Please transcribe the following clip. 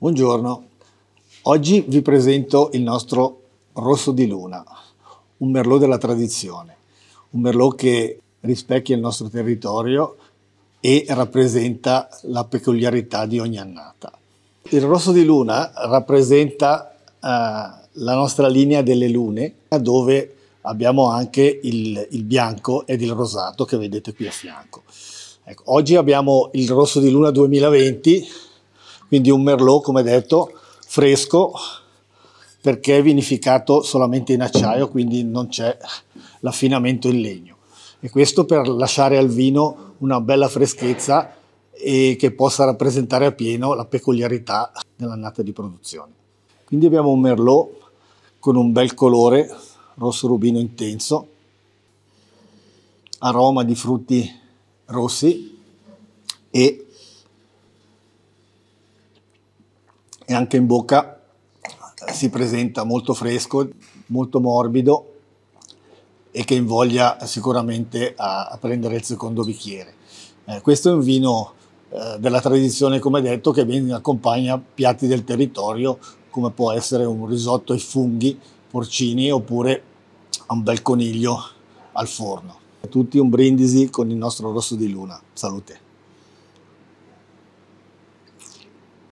Buongiorno, oggi vi presento il nostro Rosso di Luna, un Merlot della tradizione, un Merlot che rispecchia il nostro territorio e rappresenta la peculiarità di ogni annata. Il Rosso di Luna rappresenta la nostra linea delle lune, dove abbiamo anche il bianco ed il rosato che vedete qui a fianco. Ecco, oggi abbiamo il Rosso di Luna 2020, quindi un Merlot, come detto, fresco, perché è vinificato solamente in acciaio, quindi non c'è l'affinamento in legno. E questo per lasciare al vino una bella freschezza e che possa rappresentare appieno la peculiarità dell'annata di produzione. Quindi abbiamo un Merlot con un bel colore, rosso rubino intenso, aroma di frutti rossi e anche in bocca si presenta molto fresco, molto morbido e che invoglia sicuramente a prendere il secondo bicchiere. Questo è un vino della tradizione, come detto, che ben accompagna piatti del territorio come può essere un risotto ai funghi porcini oppure un bel coniglio al forno. A tutti un brindisi con il nostro Rosso di Luna. Salute!